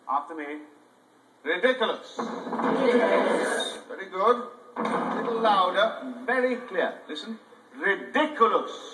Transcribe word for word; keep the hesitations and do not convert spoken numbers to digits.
After me. Ridiculous. Ridiculous. Very good. A little louder. Very clear. Listen. Ridiculous.